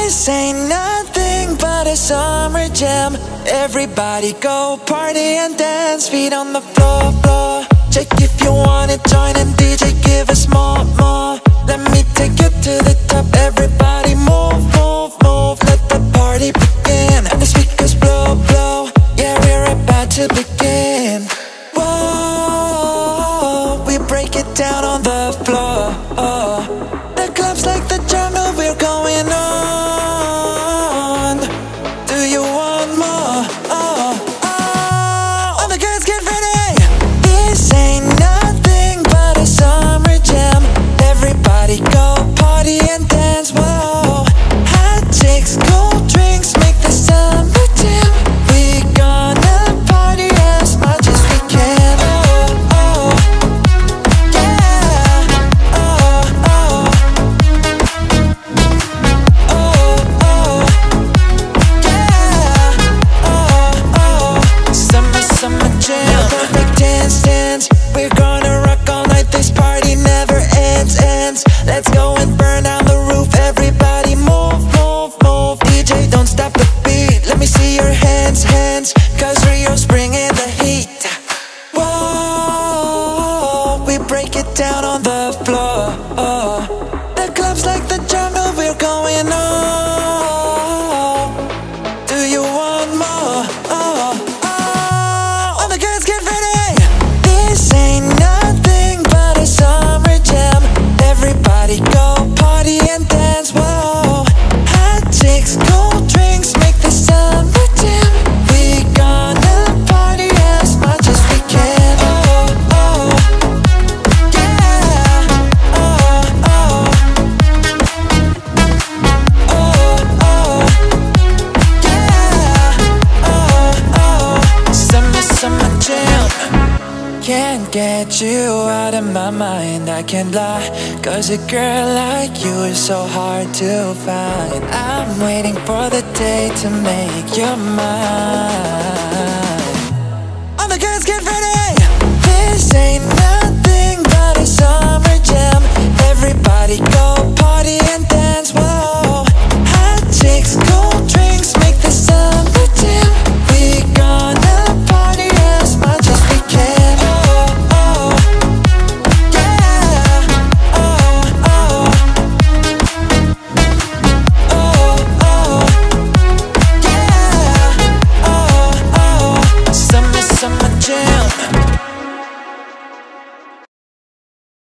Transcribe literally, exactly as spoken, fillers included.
This ain't nothing but a summer jam. Everybody go party and dance, feet on the floor, floor. Check if you wanna join and D J give us more, more. Let me take you to the top. Everybody move, move, move. Let the party begin and the speakers blow, blow. Yeah, we're about to begin. Whoa, we break it down on the floor. Oh, the club's like the jungle, we're going on. Do you want more? Oh, oh, all the girls get ready. This ain't nothing but a summer jam. Everybody go party and dance. Whoa, hot chicks, cold drinks, make the summer jam. We gonna party as much as we can. Oh, oh, yeah. Oh, oh, oh, oh, yeah. Oh, oh, summer, summer jam. Perfect dance, dance. We're gonna rock all night. This party never ends, ends. Let's go and burn down the roof. Everybody move, move, move. D J, don't stop the beat. Let me see your hands, hands. Cause Rio's bringing the heat. Whoa, we break it down on the floor. Oh, the club's like the jungle, we're going on. Do you want more? Oh, oh, all the girls get ready. This ain't nothing but a summer jam. Everybody go party and dance. Whoa, hot chicks, cold drinks, make the summer jam. We gonna party as much as we can. Oh, oh, yeah. Oh, oh, oh, oh, yeah. Oh, oh, summer, summer jam. Can't get you out of my mind, I can't lie. Cause a girl like you is so hard to find. I'm waiting for the day to make you mine.